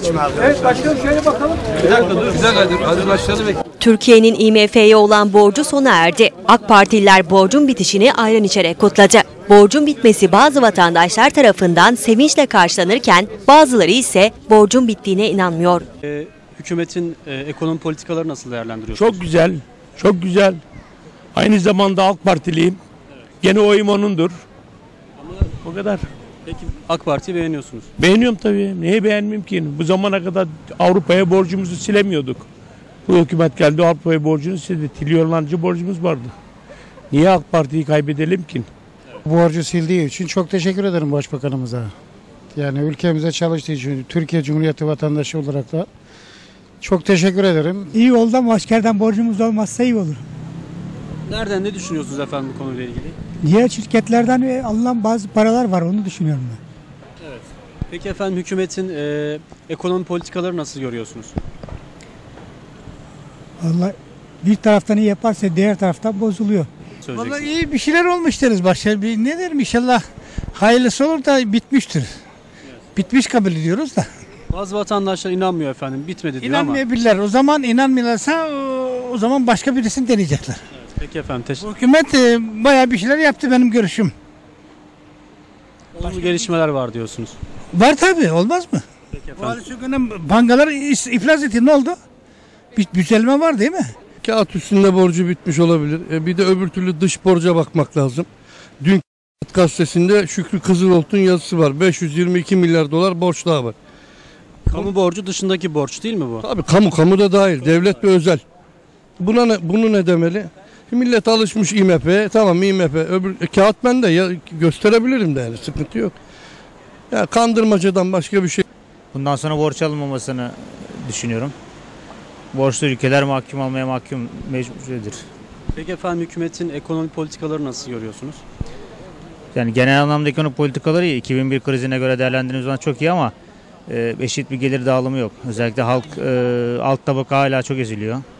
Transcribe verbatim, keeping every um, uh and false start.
Evet başkanım şöyle bakalım. Bir dakika dur. Bir dakika dur. Hadi başlayalım. Türkiye'nin I M F'ye olan borcu sona erdi. AK Partililer borcun bitişini ayran içerek kutladı. Borcun bitmesi bazı vatandaşlar tarafından sevinçle karşılanırken bazıları ise borcun bittiğine inanmıyor. Ee, hükümetin e, ekonomi politikaları nasıl değerlendiriyorsunuz? Çok güzel, çok güzel. Aynı zamanda AK Partiliyim. Evet. Gene oyum onundur. O kadar. Peki AK Parti'yi beğeniyorsunuz? Beğeniyorum tabii. Neyi beğenmeyeyim ki? Bu zamana kadar Avrupa'ya borcumuzu silemiyorduk. Bu hükümet geldi, Avrupa'ya borcunu sildi. Trilyonlarca borcumuz vardı. Niye AK Parti'yi kaybedelim ki? Borcu sildiği için çok teşekkür ederim Başbakanımıza. Yani ülkemize çalıştığı için, Türkiye Cumhuriyeti vatandaşı olarak da çok teşekkür ederim. İyi oldu ama askerden borcumuz olmazsa iyi olur. Nereden ne düşünüyorsunuz efendim bu konuyla ilgili? Diğer şirketlerden alınan bazı paralar var, onu düşünüyorum ben. Evet. Peki efendim hükümetin e, ekonomi politikaları nasıl görüyorsunuz? Vallahi bir taraftan iyi yaparsa diğer taraftan bozuluyor. Vallahi iyi bir şeyler olmuş deriz başka. Bir ne derim inşallah hayırlısı olur da bitmiştir. Evet. Bitmiş kabul ediyoruz da. Bazı vatandaşlar inanmıyor efendim, bitmedi diyor ama. İnanmayabilirler. O zaman inanmıyorlarsa o zaman başka birisini deneyecekler. Evet. Peki efendim teşekkür. Hükümet e, bayağı bir şeyler yaptı benim görüşüm. Olumlu gelişmeler var diyorsunuz. Var tabii, olmaz mı? Peki efendim. Bu bankalar iflas etti, ne oldu? Bir düzelme var değil mi? Kağıt üstünde borcu bitmiş olabilir. E bir de öbür türlü dış borca bakmak lazım. Dün gazetesinde Şükrü Kızılolt'un yazısı var. beş yüz yirmi iki milyar dolar borç daha var. Kamu borcu dışındaki borç değil mi bu? Tabii kamu, kamu da dahil. Devlet ve özel. Buna ne, bunu ne demeli? Millet alışmış I M F'ye. Tamam I M F. Öbür, e, kağıt ben de ya, gösterebilirim de yani. Sıkıntı yok. Ya kandırmacadan başka bir şey. Bundan sonra borç alınmamasını düşünüyorum. Borçlu ülkeler mahkum olmaya mahkum mecburidir. Peki efendim hükümetin ekonomi politikaları nasıl görüyorsunuz? Yani genel anlamda ekonomi politikaları iyi. iki bin bir krizine göre değerlendirdiğimiz zaman çok iyi ama e, eşit bir gelir dağılımı yok. Özellikle halk e, alt tabaka hala çok eziliyor.